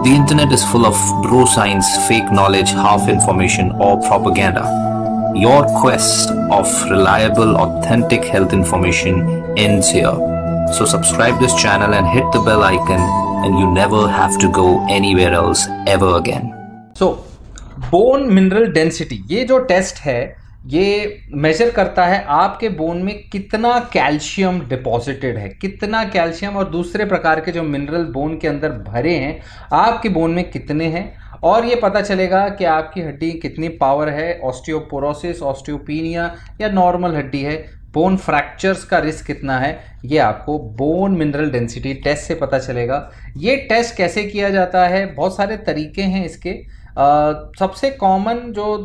The internet is full of bro science, fake knowledge, half information, or propaganda. Your quest of reliable, authentic health information ends here. So subscribe this channel and hit the bell icon, and you never have to go anywhere else ever again. So, bone mineral density, ये जो test है ये major करता है आपके bone में कितना calcium deposited है, कितना कैल्शियम और दूसरे प्रकार के जो मिनरल बोन के अंदर भरे हैं आपके बोन में कितने हैं, और ये पता चलेगा कि आपकी हड्डी कितनी पावर है, ऑस्टियोपोरोसिस, ऑस्टियोपीनिया या नॉर्मल हड्डी है, बोन फ्रैक्चर्स का रिस्क कितना है, ये आपको बोन मिनरल डेंसिटी टेस्ट से पता चलेगा। ये टेस्ट कैसे किया जाता है, बहुत सारे तरीके हैं इसके। सबसे कॉमन जो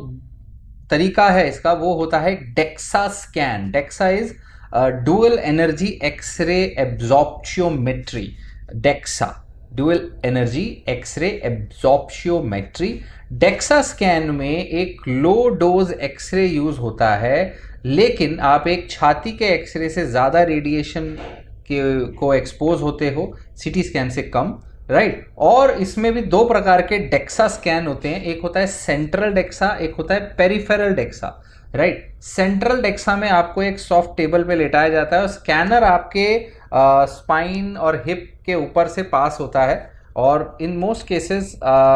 तरीका है इसका वो होता है DEXA scan. DEXA is dual energy x ray absorptiometry. DEXA dual energy x ray absorptiometry. DEXA scan में एक लो डोज एक्सरे यूज होता है, लेकिन आप एक छाती के एक्सरे से ज़्यादा रेडिएशन को एक्सपोज होते हो, सीटी स्कैन से कम, राइट। और इसमें भी दो प्रकार के डेक्सा स्कैन होते हैं, एक होता है सेंट्रल डेक्सा, एक होता है peripheral DEXA, right. Central DEXA में आपको एक सॉफ्ट टेबल पे लेटाया जाता है और स्कैनर आपके स्पाइन और हिप के ऊपर से पास होता है, और इन मोस्ट केसेस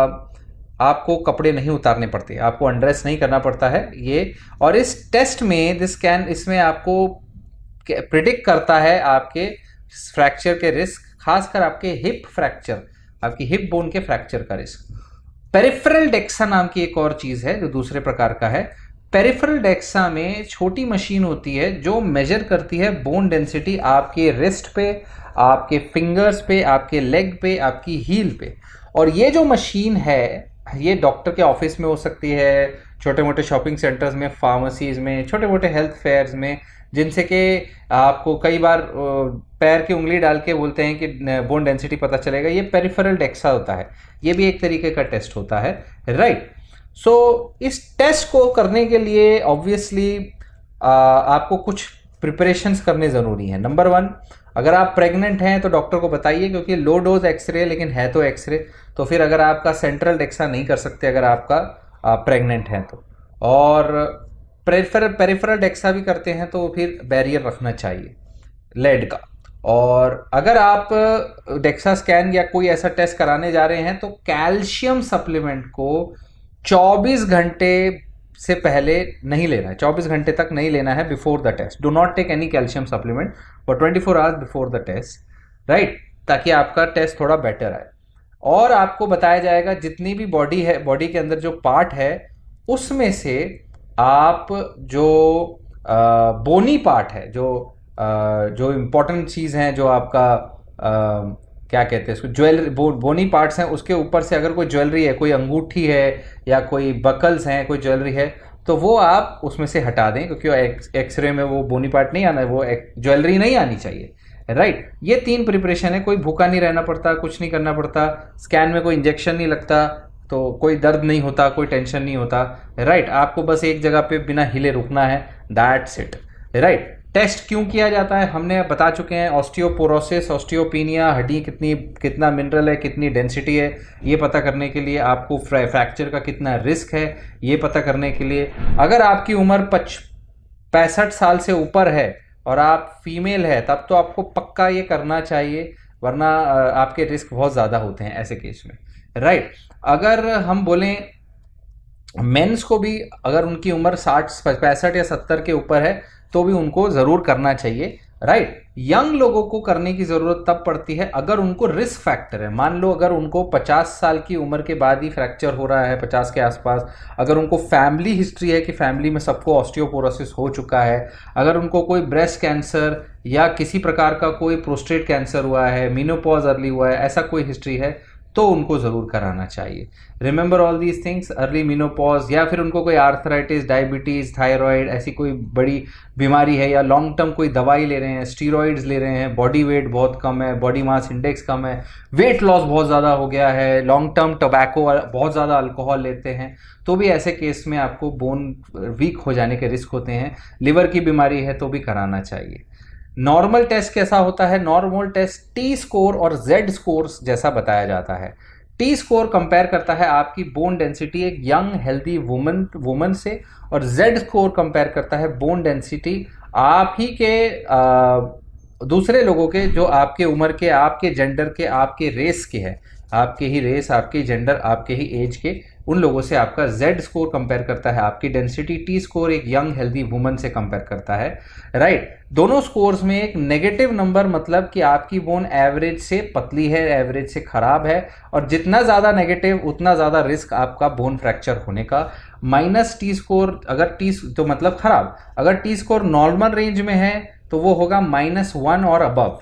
आपको कपड़े नहीं उतारने पड़ते, आपको अनड्रेस नहीं करना पड़ता है ये। और इस टेस्ट में दिस स्कैन इसमें आपको प्रिडिक्ट करता है आपके फ्रैक्चर के रिस्क, खासकर आपके हिप फ्रैक्चर, आपकी हिप बोन के फ्रैक्चर का रिस्क। पेरिफेरल डेक्सा नाम की एक और चीज है जो दूसरे प्रकार का है। पेरिफेरल डेक्सा में छोटी मशीन होती है जो मेजर करती है बोन डेंसिटी आपके रिस्ट पे, आपके फिंगर्स पे, आपके लेग पे, आपकी हील पे। और ये जो मशीन है ये डॉक्टर के ऑफिस में हो सकती है, छोटे मोटे शॉपिंग सेंटर्स में, फार्मेसीज में, छोटे मोटे हेल्थ फेयर्स में, जिनसे कि आपको कई बार पैर की उंगली डाल के बोलते हैं कि बोन डेंसिटी पता चलेगा। ये पेरिफेरल डेक्सा होता है, ये भी एक तरीके का टेस्ट होता है, राइट। सो इस टेस्ट को करने के लिए ऑब्वियसली आपको कुछ प्रिपरेशंस करने ज़रूरी हैं। नंबर 1, अगर आप प्रेग्नेंट हैं तो डॉक्टर को बताइए, क्योंकि लो डोज एक्सरे लेकिन है तो एक्सरे, तो फिर अगर आपका सेंट्रल डेक्सा नहीं कर सकते अगर आपका प्रेग्नेंट है तो, और पेरिफेरल डेक्सा भी करते हैं तो फिर बैरियर रखना चाहिए लेड का। और अगर आप डेक्सा स्कैन या कोई ऐसा टेस्ट कराने जा रहे हैं तो कैल्शियम सप्लीमेंट को 24 घंटे से पहले नहीं लेना है, 24 घंटे तक नहीं लेना है before the test. Do not take any calcium supplement for 24 hours before the test, right, ताकि आपका टेस्ट थोड़ा बेटर आए। और आपको बताया जाएगा जितनी भी बॉडी है, बॉडी के अंदर जो पार्ट है उसमें से आप जो बोनी पार्ट है, जो इम्पोर्टेंट चीज़ हैं, जो आपका क्या कहते हैं इसको, ज्वेलरी, बोनी पार्ट्स हैं, उसके ऊपर से अगर कोई ज्वेलरी है, कोई अंगूठी है या कोई बकल्स हैं, कोई ज्वेलरी है, तो वो आप उसमें से हटा दें, क्योंकि एक्सरे में वो बोनी पार्ट नहीं आना, वो ज्वेलरी नहीं आनी चाहिए, राइट। ये 3 प्रिपरेशन है। कोई भूखा नहीं रहना पड़ता, कुछ नहीं करना पड़ता, स्कैन में कोई इंजेक्शन नहीं लगता, तो कोई दर्द नहीं होता, कोई टेंशन नहीं होता, राइट। आपको बस एक जगह पे बिना हिले रुकना है, दैट्स इट, राइट। टेस्ट क्यों किया जाता है हमने बता चुके हैं। ऑस्टियोपोरोसिस, ऑस्टियोपीनिया, हड्डी कितना मिनरल है, कितनी डेंसिटी है, ये पता करने के लिए। आपको फ्रैक्चर का कितना रिस्क है, ये पता करने के लिए। अगर आपकी उम्र 65 साल से ऊपर है और आप फीमेल है तब तो आपको पक्का ये करना चाहिए, वरना आपके रिस्क बहुत ज़्यादा होते हैं ऐसे केस में, राइट। अगर हम बोलें मेंस को भी, अगर उनकी उम्र 65 या 70 के ऊपर है तो भी उनको ज़रूर करना चाहिए, राइट। यंग लोगों को करने की ज़रूरत तब पड़ती है अगर उनको रिस्क फैक्टर है। मान लो अगर उनको 50 साल की उम्र के बाद ही फ्रैक्चर हो रहा है, 50 के आसपास, अगर उनको फैमिली हिस्ट्री है कि फैमिली में सबको ऑस्टियोपोरोसिस हो चुका है, अगर उनको कोई ब्रेस्ट कैंसर या किसी प्रकार का कोई प्रोस्टेट कैंसर हुआ है, मेनोपॉज अर्ली हुआ है, ऐसा कोई हिस्ट्री है, तो उनको ज़रूर कराना चाहिए। Remember all these things, early menopause, या फिर उनको कोई आर्थराइटिस, डायबिटीज़, थायराइड, ऐसी कोई बड़ी बीमारी है, या लॉन्ग टर्म कोई दवाई ले रहे हैं, स्टीरॉइड्स ले रहे हैं, बॉडी वेट बहुत कम है, बॉडी मास इंडेक्स कम है, वेट लॉस बहुत ज़्यादा हो गया है, लॉन्ग टर्म टोबैको, बहुत ज़्यादा अल्कोहल लेते हैं, तो भी ऐसे केस में आपको बोन वीक हो जाने के रिस्क होते हैं। लिवर की बीमारी है तो भी कराना चाहिए। नॉर्मल टेस्ट कैसा होता है? नॉर्मल टेस्ट टी स्कोर और जेड स्कोर जैसा बताया जाता है। टी स्कोर कंपेयर करता है आपकी बोन डेंसिटी एक यंग हेल्दी वुमन से, और जेड स्कोर कंपेयर करता है बोन डेंसिटी आप ही के दूसरे लोगों के जो आपके उम्र के, आपके जेंडर के, आपके रेस के हैं, आपके ही रेस, आपके जेंडर, आपके ही एज के उन लोगों से आपका जेड स्कोर कंपेयर करता है आपकी डेंसिटी, टी स्कोर एक यंग हेल्दी वुमन से कंपेयर करता है, राइट। दोनों स्कोर्स में एक नेगेटिव नंबर मतलब कि आपकी बोन एवरेज से पतली है, एवरेज से खराब है, और जितना ज़्यादा नेगेटिव उतना ज़्यादा रिस्क आपका बोन फ्रैक्चर होने का। माइनस टी स्कोर अगर टी तो मतलब खराब, अगर टी स्कोर नॉर्मल रेंज में है तो वो होगा -1 और अबव,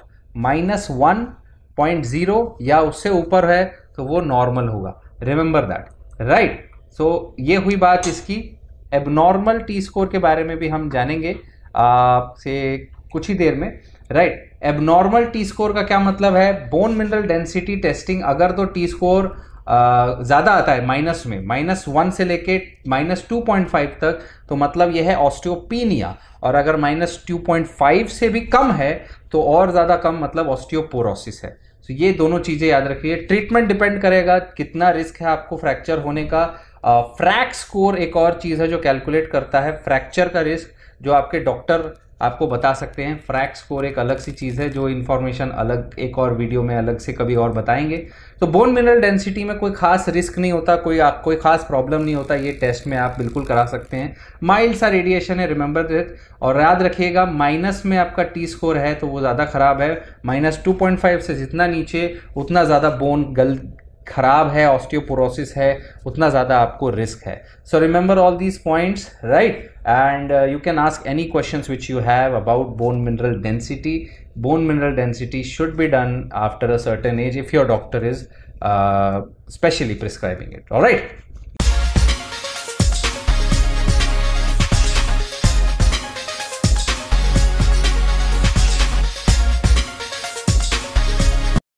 -1.0 या उससे ऊपर है तो वो नॉर्मल होगा, रिमेंबर दैट, राइट। सो ये हुई बात इसकी। एबनॉर्मल टी स्कोर के बारे में भी हम जानेंगे आपसे कुछ ही देर में, राइट। एबनॉर्मल टी स्कोर का क्या मतलब है? बोन मिनरल डेंसिटी टेस्टिंग अगर तो टी स्कोर ज़्यादा आता है माइनस में, -1 से लेके -2.5 तक, तो मतलब यह है ऑस्टियोपीनिया, और अगर -2.5 से भी कम है तो और ज़्यादा कम मतलब ऑस्टियोपोरोसिस है। तो ये दोनों चीज़ें याद रखिए। ट्रीटमेंट डिपेंड करेगा कितना रिस्क है आपको फ्रैक्चर होने का। फ्रैक स्कोर एक और चीज़ है जो कैलकुलेट करता है फ्रैक्चर का रिस्क, जो आपके डॉक्टर आपको बता सकते हैं। फ्रैक स्कोर एक अलग सी चीज़ है जो इन्फॉर्मेशन अलग एक और वीडियो में अलग से कभी और बताएंगे। तो बोन मिनरल डेंसिटी में कोई खास रिस्क नहीं होता, कोई खास प्रॉब्लम नहीं होता, ये टेस्ट में आप बिल्कुल करा सकते हैं। माइल्ड सा रेडिएशन है, रिमेंबर दैट। और याद रखिएगा माइनस में आपका टी स्कोर है तो वो ज़्यादा खराब है, -2.5 से जितना नीचे उतना ज़्यादा बोन खराब है, ऑस्टियोपोरोसिस है, उतना ज़्यादा आपको रिस्क है। So remember all these points, right. And you can ask any questions which you have about bone mineral density. Bone mineral density should be done after a certain age if your doctor is specially prescribing it. All right.